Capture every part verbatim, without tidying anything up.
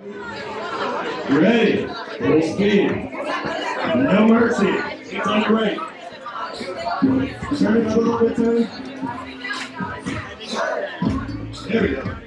Ready, full speed, no mercy, it's on your right. Turn it a little bit, Tony. There we go.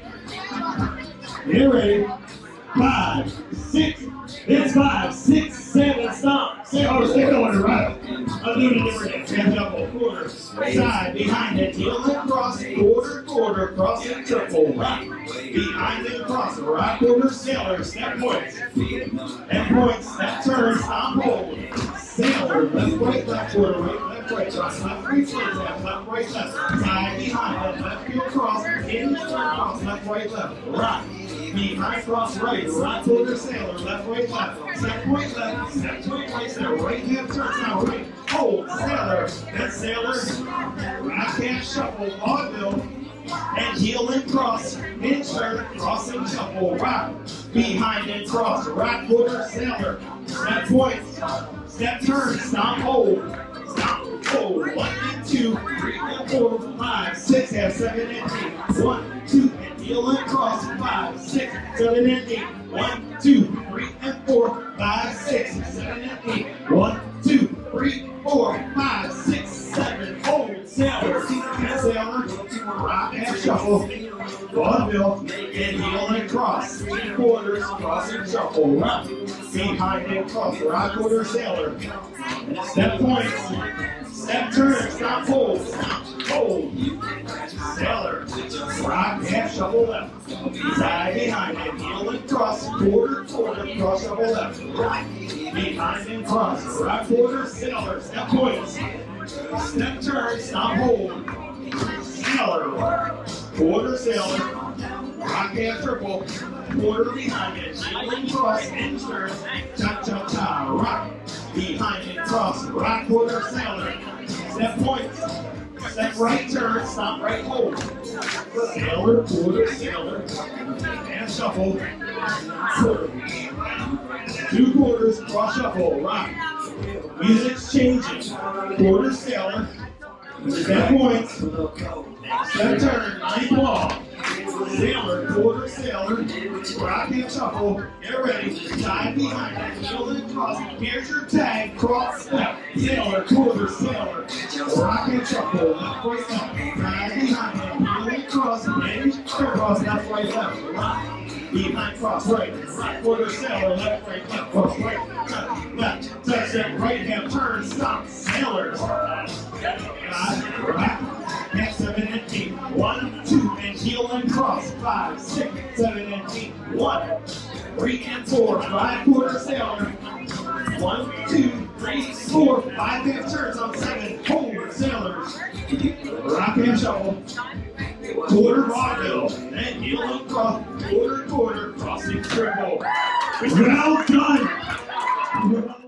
Get ready. Five, six, it's five, six, seven, stop. Stay, oh, stay going right. I'm doing a different hand. Double, quarter, side, behind it, heel and cross, quarter, quarter, cross and triple, right. Behind and cross, right quarter, sailor, step points. And points, step turn, stop, hold. Sailor, left, right, left, quarter, right, left, right, cross, left, right, left, left, right, left. Side, behind, left, heel, cross, in, left, cross, left, right, left, right. Behind cross right, right quarter sailor, left, right, left, step point left, step point right, step right hand turns now right, hold, sailor, then sailor, right hand shuffle, vaudeville, and heel and cross, in turn, cross and shuffle, right, behind and cross, right quarter sailor, step point, step turn, stop, hold, stop, hold, one and two, three and four, five, six, and seven and eight, one, two, and heel and cross, five, six, seven, and eight, one, two, three, and four, five, six, seven, and eight, one, two, three, four, five, six, seven, hold, sailor, and sailor, rock and shuffle, vaudeville, and heel and cross, three quarters, cross and shuffle, rock, behind and cross, rock quarter, sailor, step points, step turn, stop, hold, stop, hold, sailor, rock and shuffle left, side behind and heel and cross, quarter, quarter, cross, shuffle left, right, behind and cross, rock quarter, sailor, step points, step turn, stop, hold, sailor, quarter, sailor, rock and triple, quarter behind it, heel and cross, and turn, cha-cha-cha, rock, behind and cross, rock, quarter, sailor, step points, step right turn, stop right hold, sailor, quarter, sailor, and shuffle, quarter, two quarters, cross shuffle, rock, music's changing, quarter, sailor, step points, step turn, ninth wall, sailor, quarter, sailor, rock and shuffle, get ready, side behind it, heel and cross, here's your tag, cross step, sailor, quarter, sailor, rock and shuffle, left, right, left, side behind it, heel and cross, and cross, left, right, left, rock, behind cross, right, right, quarter, sailor, left, right, left, cross, right, left, left, touch that right hand, turn, stop, sailor, five, rock, and seven and eight, one, two, and heel and cross, five, six, seven, and eight, one, three and four, five quarter sailor, one, two, three, four, five half turns on seven, hold sailors, rock and shuffle, quarter vaudeville, and heel and cross, quarter, quarter, crossing triple. Well done.